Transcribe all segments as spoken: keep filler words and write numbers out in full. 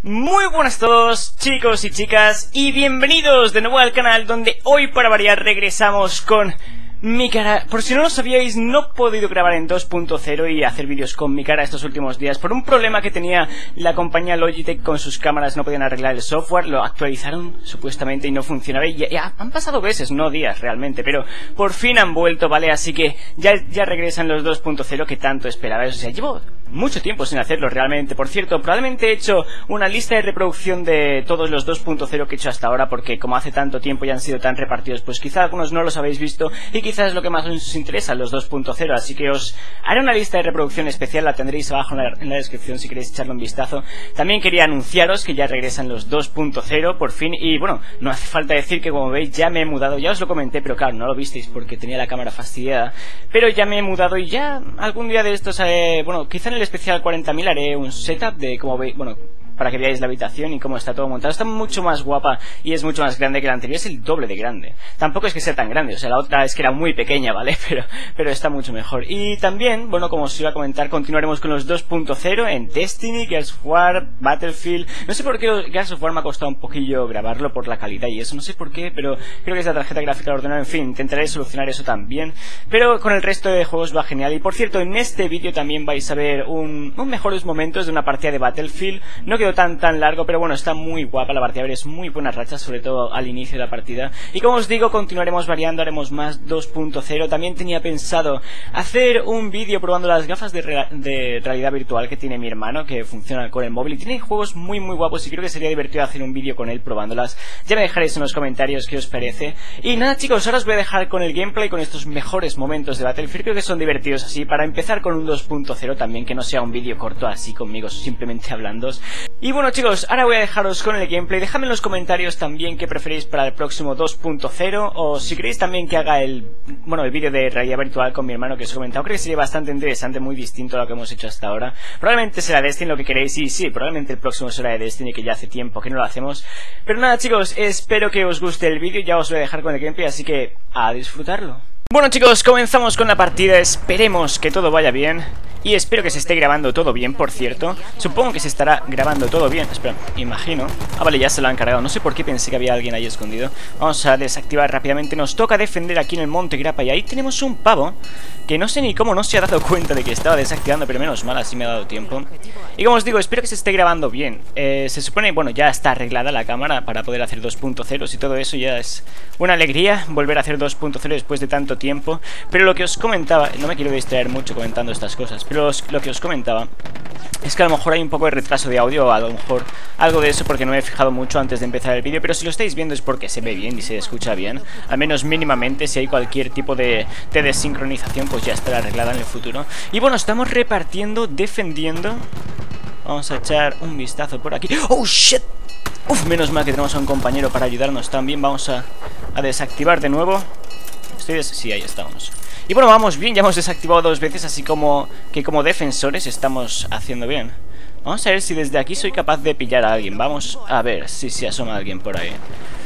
Muy buenas a todos, chicos y chicas, y bienvenidos de nuevo al canal, donde hoy, para variar, regresamos con mi cara. Por si no lo sabíais, no he podido grabar en dos punto cero y hacer vídeos con mi cara estos últimos días por un problema que tenía la compañía Logitech con sus cámaras. No podían arreglar el software, lo actualizaron supuestamente y no funcionaba. Y ya, ya han pasado meses, no días realmente, pero por fin han vuelto, ¿vale? Así que ya, ya regresan los dos punto cero que tanto esperabais. O sea, llevo mucho tiempo sin hacerlo realmente. Por cierto, probablemente he hecho una lista de reproducción de todos los dos punto cero que he hecho hasta ahora, porque como hace tanto tiempo y han sido tan repartidos, pues quizá algunos no los habéis visto y quizás es lo que más os interesa, los dos punto cero. Así que os haré una lista de reproducción especial, la tendréis abajo en la, en la descripción si queréis echarle un vistazo. También quería anunciaros que ya regresan los dos punto cero por fin. Y bueno, no hace falta decir que, como veis, ya me he mudado. Ya os lo comenté, pero claro, no lo visteis porque tenía la cámara fastidiada. Pero ya me he mudado y ya algún día de estos haré, bueno, quizá en el especial cuarenta mil haré un setup de cómo veis, bueno, para que veáis la habitación y cómo está todo montado. Está mucho más guapa y es mucho más grande que la anterior. Es el doble de grande. Tampoco es que sea tan grande, o sea, la otra es que era muy pequeña, ¿vale? Pero, pero está mucho mejor. Y también, bueno, como os iba a comentar, continuaremos con los dos punto cero en Destiny, Gears of War, Battlefield. No sé por qué Gears of War me ha costado un poquillo grabarlo por la calidad y eso, no sé por qué, pero creo que es la tarjeta gráfica del ordenador. En fin, intentaré solucionar eso también. Pero con el resto de juegos va genial. Y por cierto, en este vídeo también vais a ver un, un mejores momentos de una partida de Battlefield. No quedó tan tan largo, pero bueno, está muy guapa la partida. A ver, es muy buena racha, sobre todo al inicio de la partida. Y como os digo, continuaremos variando, haremos más dos punto cero. También tenía pensado hacer un vídeo probando las gafas de, re de realidad virtual que tiene mi hermano, que funcionan con el móvil y tiene juegos muy muy guapos, y creo que sería divertido hacer un vídeo con él probándolas. Ya me dejaréis en los comentarios qué os parece. Y nada, chicos, ahora os voy a dejar con el gameplay, con estos mejores momentos de Battlefield. Creo que son divertidos así, para empezar con un dos punto cero también, que no sea un vídeo corto así conmigo, simplemente hablando. Y bueno, chicos, ahora voy a dejaros con el gameplay. Dejadme en los comentarios también qué preferís para el próximo dos punto cero, o si queréis también que haga el, bueno, el vídeo de realidad virtual con mi hermano que os he comentado. Creo que sería bastante interesante, muy distinto a lo que hemos hecho hasta ahora. Probablemente será Destiny lo que queréis, y sí, probablemente el próximo será de Destiny, que ya hace tiempo que no lo hacemos. Pero nada, chicos, espero que os guste el vídeo. Ya os voy a dejar con el gameplay, así que a disfrutarlo. Bueno, chicos, comenzamos con la partida. Esperemos que todo vaya bien. Y espero que se esté grabando todo bien, por cierto. Supongo que se estará grabando todo bien. Espera, imagino. Ah, vale, ya se lo han cargado. No sé por qué pensé que había alguien ahí escondido. Vamos a desactivar rápidamente. Nos toca defender aquí en el Monte Grappa. Y ahí tenemos un pavo que no sé ni cómo no se ha dado cuenta de que estaba desactivando, pero menos mal, así me ha dado tiempo. Y como os digo, espero que se esté grabando bien. eh, Se supone, bueno, ya está arreglada la cámara para poder hacer dos punto cero y todo eso. Ya es una alegría volver a hacer dos punto cero después de tanto tiempo. Pero lo que os comentaba, no me quiero distraer mucho comentando estas cosas, pero os, lo que os comentaba es que a lo mejor hay un poco de retraso de audio, o a lo mejor algo de eso, porque no me he fijado mucho antes de empezar el vídeo. Pero si lo estáis viendo es porque se ve bien y se escucha bien, al menos mínimamente. Si hay cualquier tipo de, de desincronización, pues ya estará arreglada en el futuro. Y bueno, estamos repartiendo, defendiendo. Vamos a echar un vistazo por aquí. ¡Oh, shit! Uf, menos mal que tenemos a un compañero para ayudarnos también. Vamos a, a desactivar de nuevo. Estoy des... Sí, ahí estamos. Y bueno, vamos bien, ya hemos desactivado dos veces, así como que como defensores estamos haciendo bien. Vamos a ver si desde aquí soy capaz de pillar a alguien. Vamos a ver si se asoma alguien por ahí.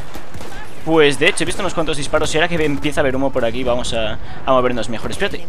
Pues de hecho he visto unos cuantos disparos y ahora que empieza a haber humo por aquí vamos a, a movernos mejor. Espérate.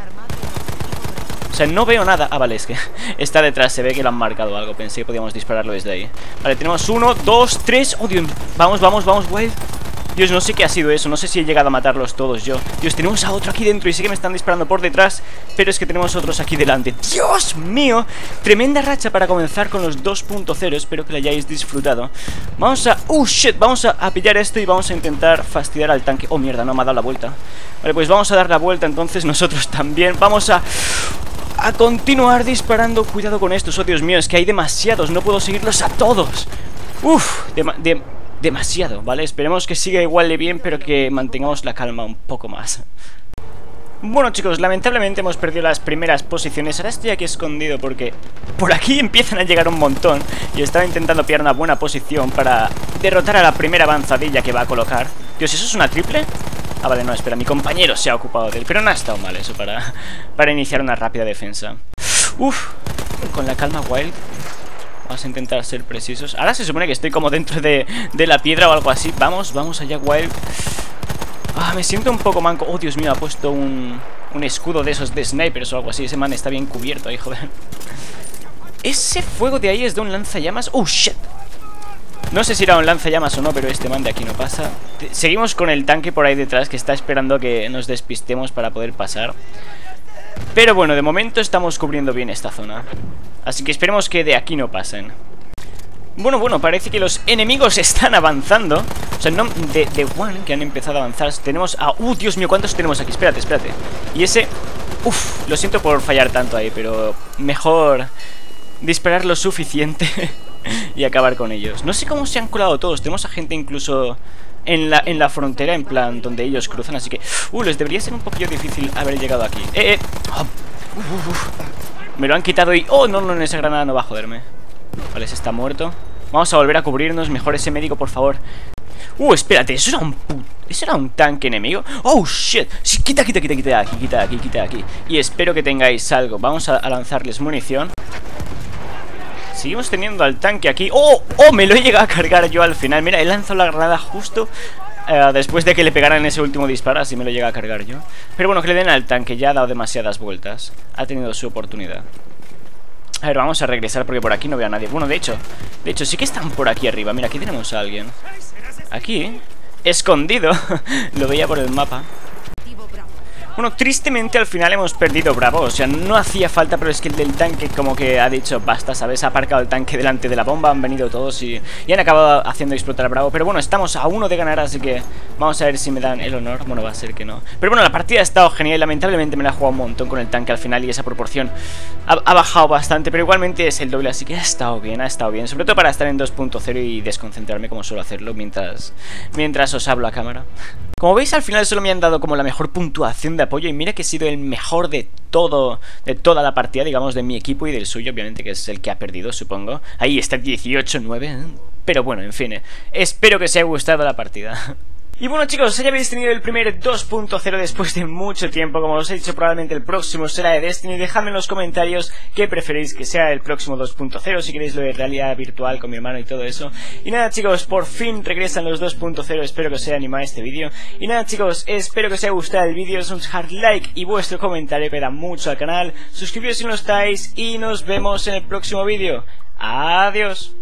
O sea, no veo nada. Ah, vale, es que está detrás, se ve que lo han marcado algo. Pensé que podíamos dispararlo desde ahí. Vale, tenemos uno, dos, tres. Oh, Dios. Vamos, vamos, vamos, Wild. Dios, no sé qué ha sido eso, no sé si he llegado a matarlos todos yo. Dios, tenemos a otro aquí dentro y sé que me están disparando por detrás, pero es que tenemos otros aquí delante. ¡Dios mío! Tremenda racha para comenzar con los dos punto cero, espero que lo hayáis disfrutado. Vamos a... ¡Uh, shit! Vamos a, a pillar esto y vamos a intentar fastidiar al tanque. ¡Oh, mierda! No me ha dado la vuelta. Vale, pues vamos a dar la vuelta entonces nosotros también. Vamos a... a continuar disparando. Cuidado con estos, oh Dios mío, es que hay demasiados, no puedo seguirlos a todos. Uf, de... de demasiado, ¿vale? Esperemos que siga igual de bien, pero que mantengamos la calma un poco más. Bueno, chicos, lamentablemente hemos perdido las primeras posiciones. Ahora estoy aquí escondido porque por aquí empiezan a llegar un montón y estaba intentando pillar una buena posición para derrotar a la primera avanzadilla que va a colocar. Dios, ¿eso es una triple? Ah, vale, no, espera, mi compañero se ha ocupado de él. Pero no ha estado mal eso para, para iniciar una rápida defensa. Uf, con la calma, Wild. Vamos a intentar ser precisos. Ahora se supone que estoy como dentro de, de la piedra o algo así. Vamos, vamos allá, Wild. Ah, me siento un poco manco. Oh, Dios mío, ha puesto un, un escudo de esos de snipers o algo así. Ese man está bien cubierto ahí, joder. Ese fuego de ahí es de un lanzallamas. ¡Oh, shit! No sé si era un lanzallamas o no, pero este man de aquí no pasa. Seguimos con el tanque por ahí detrás, que está esperando que nos despistemos para poder pasar. Pero bueno, de momento estamos cubriendo bien esta zona. Así que esperemos que de aquí no pasen. Bueno, bueno, parece que los enemigos están avanzando. O sea, no de, de one que han empezado a avanzar. Tenemos a... ¡Uh, Dios mío! ¿Cuántos tenemos aquí? Espérate, espérate. Y ese... Uf, lo siento por fallar tanto ahí, pero mejor disparar lo suficiente y acabar con ellos. No sé cómo se han colado todos. Tenemos a gente incluso en la, en la frontera, en plan, donde ellos cruzan. Así que... Uh, les debería ser un poquillo difícil haber llegado aquí. Eh, eh oh, uf, uf. Me lo han quitado y... Oh, no, no, esa granada no va a joderme. Vale, ese está muerto. Vamos a volver a cubrirnos. Mejor ese médico, por favor. Uh, espérate, ¿eso era un pu... ¿Eso era un tanque enemigo? Oh, shit. Sí, quita, quita, quita, quita de aquí, quita de aquí, quita de aquí. Y espero que tengáis algo. Vamos a, a lanzarles munición. Seguimos teniendo al tanque aquí. ¡Oh! ¡Oh! Me lo he llegado a cargar yo al final. Mira, he lanzado la granada justo uh, después de que le pegaran ese último disparo. Así me lo llega a cargar yo. Pero bueno, que le den al tanque. Ya ha dado demasiadas vueltas. Ha tenido su oportunidad. A ver, vamos a regresar porque por aquí no veo a nadie. Bueno, de hecho, de hecho, sí que están por aquí arriba. Mira, aquí tenemos a alguien. Aquí, escondido. Lo veía por el mapa. Bueno, tristemente al final hemos perdido Bravo. O sea, no hacía falta, pero es que el del tanque como que ha dicho basta, ¿sabes? Ha aparcado el tanque delante de la bomba, han venido todos y, y han acabado haciendo explotar a Bravo. Pero bueno, estamos a uno de ganar, así que vamos a ver si me dan el honor. Bueno, va a ser que no. Pero bueno, la partida ha estado genial. Lamentablemente me la he jugado un montón con el tanque al final y esa proporción ha, ha bajado bastante. Pero igualmente es el doble, así que ha estado bien, ha estado bien. Sobre todo para estar en dos punto cero y desconcentrarme como suelo hacerlo mientras, mientras os hablo a cámara. Como veis, al final solo me han dado como la mejor puntuación de apoyo. Y mira que he sido el mejor de todo, de toda la partida, digamos, de mi equipo y del suyo, obviamente, que es el que ha perdido, supongo. Ahí está dieciocho nueve, ¿eh? Pero bueno, en fin, espero que os haya gustado la partida. Y bueno, chicos, ya habéis tenido el primer dos punto cero después de mucho tiempo. Como os he dicho, probablemente el próximo será de Destiny. Dejadme en los comentarios qué preferéis que sea el próximo dos punto cero, si queréis lo de realidad virtual con mi hermano y todo eso. Y nada, chicos, por fin regresan los dos punto cero. Espero que os haya animado este vídeo. Y nada, chicos, espero que os haya gustado el vídeo. Un hard like y vuestro comentario que da mucho al canal. Suscribíos si no estáis y nos vemos en el próximo vídeo. Adiós.